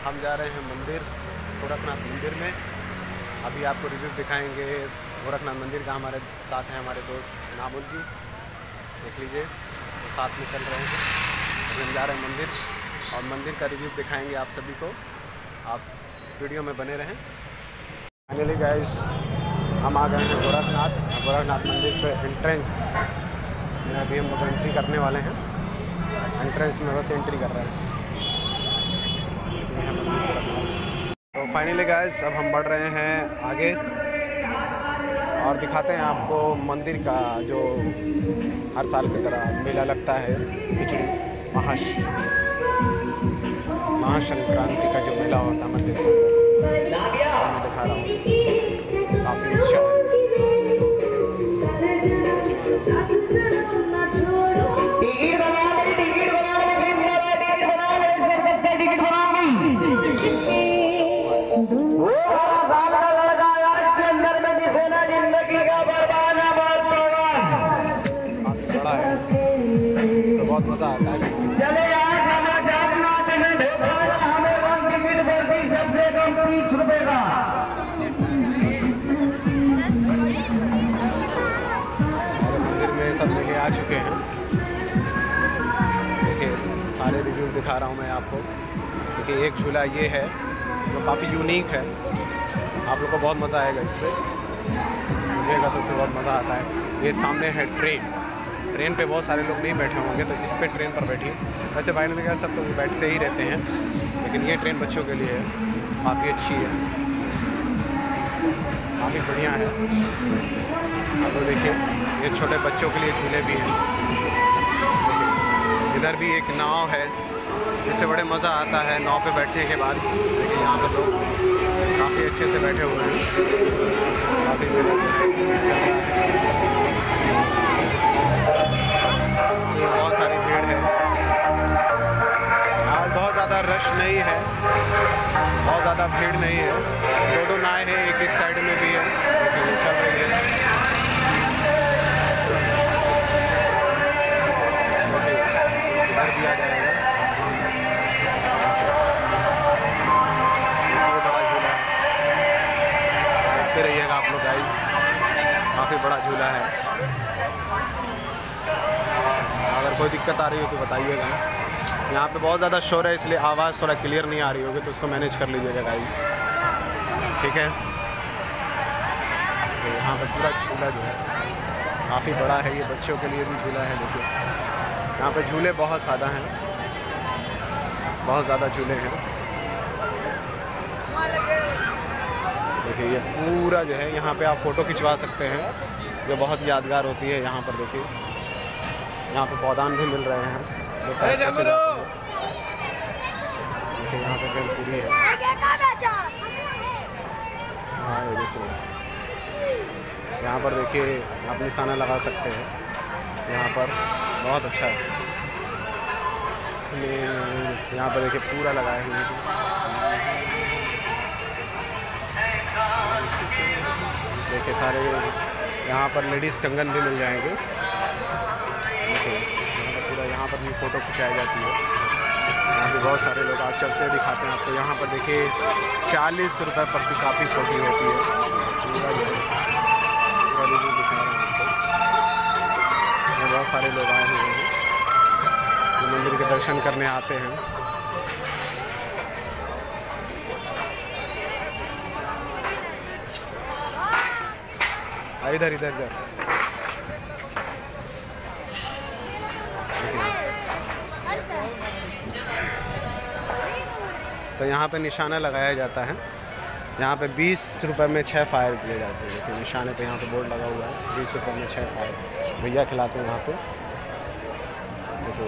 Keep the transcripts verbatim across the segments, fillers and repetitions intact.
हम जा रहे हैं मंदिर, गोरखनाथ मंदिर में। अभी आपको रिव्यू दिखाएंगे गोरखनाथ मंदिर का। हमारे साथ हैं हमारे दोस्त नामुल जी, देख लीजिए, तो साथ में चल रहे हैं। अभी हम जा रहे हैं मंदिर और मंदिर का रिव्यू दिखाएंगे आप सभी को। आप वीडियो में बने रहें। फाइनली गाइस हम आ गए हैं गोरखनाथ गोरखनाथ मंदिर पे एंट्रेंस में। अभी हम लोग एंट्री करने वाले हैं। एंट्रेंस में बस एंट्री कर रहे हैं। तो फाइनली गाइस अब हम बढ़ रहे हैं आगे और दिखाते हैं आपको मंदिर का जो हर साल की तरह मेला लगता है, खिचड़ी महाश महासंक्रांति का जो मेला होता है मंदिर के अंदर, मैं दिखा रहा हूँ। काफ़ी अच्छा है। बड़ा है तो बहुत मज़ा आता है। मंदिर में सब लेके आ चुके हैं। देखिए सारे रिव्यू दिखा रहा हूँ मैं आपको। देखिए एक झूला ये है जो काफ़ी यूनिक है, आप लोग को बहुत मज़ा आएगा इससे। मुझेगा तो फिर बहुत मज़ा आता है। ये सामने है ट्रेन। ट्रेन पे बहुत सारे लोग नहीं बैठे होंगे तो इस पे ट्रेन पर बैठिए। वैसे फाइनल में क्या सब तो बैठते ही रहते हैं, लेकिन ये ट्रेन बच्चों के लिए है, काफ़ी अच्छी है, काफ़ी बढ़िया है। अब तो देखिए ये छोटे बच्चों के लिए झूले भी हैं। इधर भी एक नाव है जिससे बड़े मज़ा आता है नाव पे बैठने के बाद। देखिए यहाँ पे लोग काफ़ी अच्छे से बैठे हुए हैं, काफ़ी बहुत सारी भीड़ है। आज बहुत ज़्यादा रश नहीं है, बहुत ज़्यादा भीड़ नहीं है। दो दो नाव है, एक इस साइड में भी है, देखिए चल रही है। इधर भी आ जाएगा। देखते रहिएगा आप लोग गाइस, काफ़ी बड़ा झूला है। अगर कोई दिक्कत आ रही हो तो बताइएगा। यहाँ पे बहुत ज़्यादा शोर है इसलिए आवाज़ थोड़ा क्लियर नहीं आ रही होगी, तो उसको मैनेज कर लीजिएगा गाइस, ठीक है। तो यहाँ पे पूरा झूला जो है काफ़ी बड़ा है, ये बच्चों के लिए भी झूला है। देखिए यहाँ पे झूले बहुत ज़्यादा हैं, बहुत ज़्यादा झूले हैं। देखिए ये पूरा जो है यहाँ पे आप फ़ोटो खिंचवा सकते हैं, जो बहुत यादगार होती है। यहाँ पर देखिए यहाँ पे पौधान भी मिल रहे हैं जो देखिए यहाँ पे भेलपुरी है। हाँ ये देखिए यहाँ पर देखिए आप निशाना लगा सकते हैं। यहाँ पर बहुत अच्छा है। यहाँ पर देखिए पूरा लगाया है। देखिए सारे यहाँ पर लेडीज़ कंगन भी मिल जाएंगे। देखिए यहाँ पर पूरा यहाँ पर भी फ़ोटो खिंचाई जाती है। यहाँ पे बहुत सारे लोग आज चलते दिखाते हैं आपको। यहाँ पर देखिए चालीस रुपये प्रति कापी फ़ोटो होती है। पूरा जो है पूरा रिव्यू दिखा रहे हैं आपको। बहुत सारे लोग आए हुए हैं जो मंदिर के दर्शन करने आते हैं। इधर इधर इधर तो यहाँ पे निशाना लगाया जाता है। यहाँ पे बीस रुपए में छः फायर दिए जाते हैं। देखिए निशाने पे यहाँ पे बोर्ड लगा हुआ है, बीस रुपए में छः फायर भैया खिलाते हैं यहाँ पे। देखिए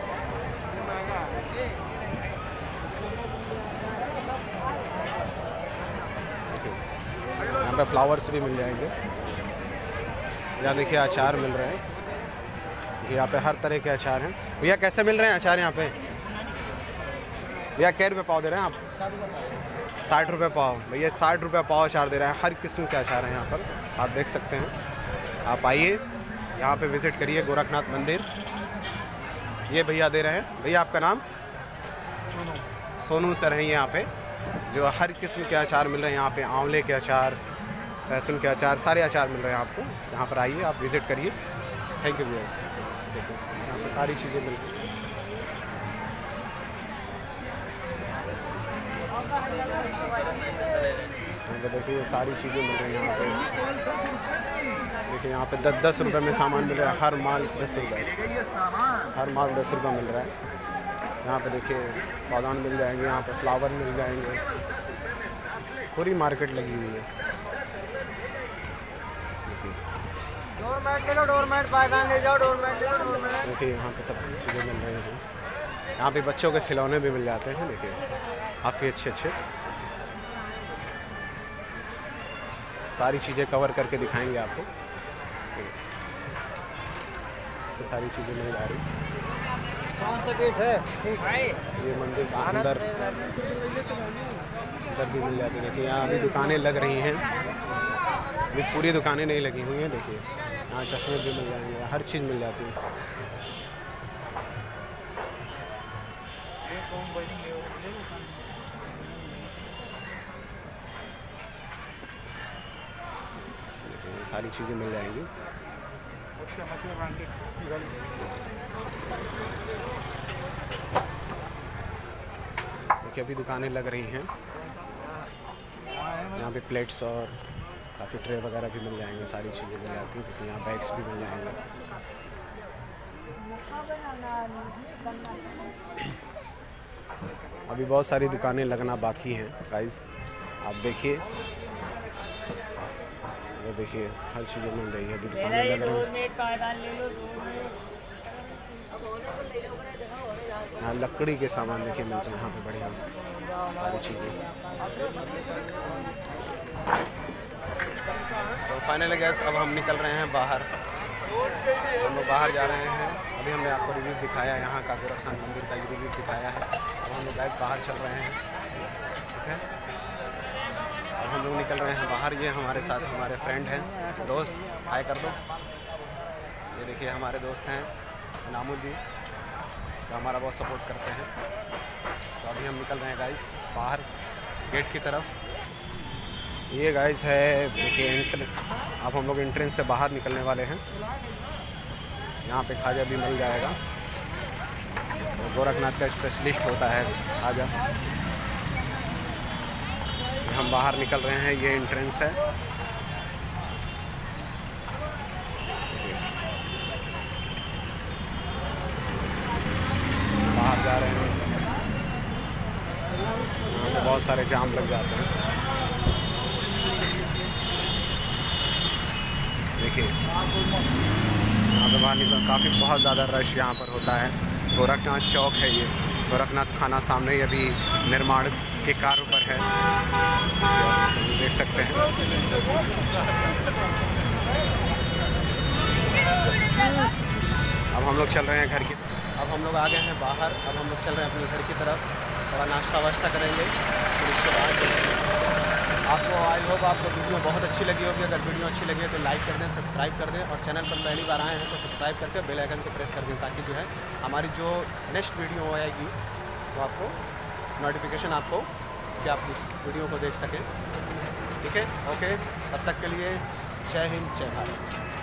यहाँ पे फ्लावर्स भी मिल जाएंगे। यहाँ देखिए अचार मिल रहे हैं। यहाँ पे हर तरह के अचार हैं। भैया कैसे मिल रहे हैं अचार यहाँ पे? भैया कै रुपये पाव दे रहे हैं आप? साठ रुपये पाव। भैया साठ रुपये पाव अचार दे रहे हैं। हर किस्म के अचार हैं यहाँ पर, आप देख सकते हैं। आप आइए यहाँ पे विज़िट करिए गोरखनाथ मंदिर। ये भैया दे रहे हैं। भैया आपका नाम? सोनू सर हैं यहाँ पे, जो हर किस्म के अचार मिल रहे हैं यहाँ पे। आंवले के अचार, लहसुन के अचार, सारे अचार मिल रहे हैं आपको। यहाँ पर आइए, आप विज़िट करिए। थैंक यू भैया। देखिए यहाँ पे सारी चीज़ें मिल रही हैं। देखिए ये सारी चीज़ें मिल रही हैं यहाँ पे। देखिए यहाँ पे दस दस रुपये में सामान मिल रहा है। हर माल दस रुपये, हर माल दस रुपये मिल रहा है। यहाँ पे देखिए पौधान मिल जाएंगे, यहाँ पे फ्लावर मिल जाएंगे। पूरी मार्केट लगी हुई है। डोरमेट ले लो, डोरमेट पायदान ले जाओ, डोरमेट ले लो, डोरमेट। देखिए यहाँ पे सब चीज़ें मिल रही हैं। यहाँ पे बच्चों के खिलौने भी मिल जाते हैं। देखिए काफ़ी अच्छे अच्छे सारी चीज़ें कवर करके दिखाएंगे आपको। ये सारी चीज़ें मिल जा रही। कौन सा गेट है? ये मंदिर के अंदर अंदर भी मिल जाती है। देखिए यहाँ अभी दुकानें लग रही हैं, अभी पूरी दुकानें नहीं लगी हुई हैं। देखिए यहाँ चश्मे भी मिल जाएंगे, हर चीज़ मिल जाती है। सारी चीज़ें मिल जाएंगी। देखिए अभी दुकानें लग रही हैं। यहाँ पे प्लेट्स और काफ़ी ट्रे वगैरह भी मिल जाएंगे। सारी चीज़ें मिल जाती हैं। देखिए यहाँ बैग्स भी मिल जाएंगे। अभी बहुत सारी दुकानें लगना बाकी हैं गाइस, आप देखिए। ये देखिए हर चीज़ें मिल रही है, अभी दुकानें लग रही हैं। यहाँ लकड़ी के सामान देखिए मिलते हैं यहाँ पे बढ़िया सारी चीज़ें। तो फाइनली गैस अब हम निकल रहे हैं बाहर। हम लोग बाहर जा रहे हैं। अभी हमने आपको रिव्यू दिखाया यहाँ का, गोरखनाथ मंदिर का रिव्यू दिखाया है। अब हम लोग गैस बाहर चल रहे हैं। ठीक है, अब हम लोग निकल रहे हैं बाहर। ये हमारे साथ हमारे फ्रेंड हैं, दोस्त, हाय कर दो। ये देखिए हमारे दोस्त हैं नामू जी, तो हमारा बहुत सपोर्ट करते हैं। तो अभी हम निकल रहे हैं गाइस बाहर गेट की तरफ। ये गाइस है देखिए एंट्रेंस। अब हम लोग एंट्रेंस से बाहर निकलने वाले हैं। यहाँ पे खाजा भी मिल जाएगा। तो गोरखनाथ का स्पेशलिस्ट होता है खाजा। हम बाहर निकल रहे हैं, ये एंट्रेंस है। बाहर जा रहे हैं। यहाँ पे बहुत सारे जाम लग जाते हैं। देखिए यहाँ पे बाहर निकल काफ़ी बहुत ज़्यादा रश यहाँ पर होता है। गोरखनाथ चौक है ये, गोरखनाथ थाना सामने ही अभी निर्माण के कार्य पर है, देख सकते हैं। अब हम लोग चल रहे हैं घर की। अब हम लोग आ गए हैं बाहर। अब हम लोग चल रहे हैं अपने घर की तरफ। थोड़ा नाश्ता वाश्ता करेंगे, फिर उसके बाद आपको आई होप आपको वीडियो बहुत अच्छी लगी होगी। अगर वीडियो अच्छी लगी है तो लाइक कर दें, सब्सक्राइब कर दें, और चैनल पर पहली बार आए हैं तो सब्सक्राइब करके बेल आइकन को प्रेस कर दें, ताकि जो है हमारी जो नेक्स्ट वीडियो आएगी तो आपको नोटिफिकेशन आपको कि आप उस वीडियो को देख सकें। ठीक है, ओके, तब तक के लिए जय हिंद, जय भारत।